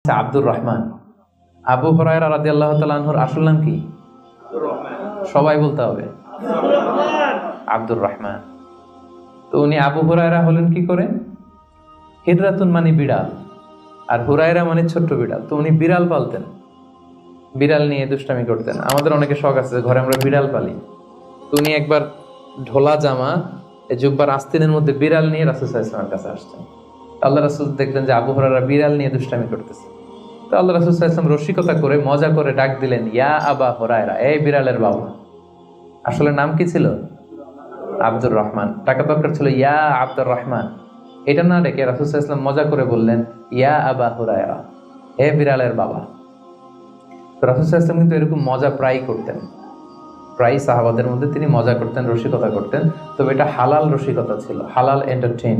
আব্দুর রহমান। আবু হুরায়রা রাদিয়াল্লাহু তাআলা আনহুর আসল নাম কি? সবাই বলতে হবে আব্দুর রহমান। তো উনি আবু হুরায়রা হলেন কি করে? হিজরাতুন মানে বিড়াল, আর হুরায়রা মানে ছোট্ট বিড়াল। তো উনি বিড়াল পালতেন, বিড়াল নিয়ে দুষ্টামি করতেন। আমাদের অনেকে শখ আছে ঘরে আমরা বিড়াল পালি। তো উনি একবার ঢোলা জামা, জুব্বার আস্তিনের মধ্যে বিড়াল নিয়ে রাসূল সাল্লাল্লাহু আলাইহি ওয়াসাল্লামের কাছে আসছেন। আল্লাহ রাসূল দেখলেন যে আবু হুরায়রা বিড়াল নিয়ে দুষ্টামি করতেছে। তো আল্লাহ রাসূল সাল্লাল্লাহু আলাইহি ওয়াসাল্লাম রসিকতা করে মজা করে ডাক দিলেন, ইয়া আবা হুরায়রা, এই বিড়ালের বাবা। আসলে নাম কি ছিল? আব্দুর রহমান। টাকা দরকার ছিল ইয়া আব্দুর রহমান। এটা না ডেকে রাসূল সাল্লাল্লাহু আলাইহি ওয়াসাল্লাম মজা করে বললেন, ইয়া আবা হুরায়রা, হে বিড়ালের বাবা। তো রাসূল সাল্লাল্লাহু আলাইহি ওয়াসাল্লাম কিন্তু এরকম মজা প্রায় করতেন, প্রায় সাহাবাদের মধ্যে তিনি মজা করতেন, রসিকতা করতেন। তবে এটা হালাল রসিকতা ছিল, হালাল এন্টারটেইন।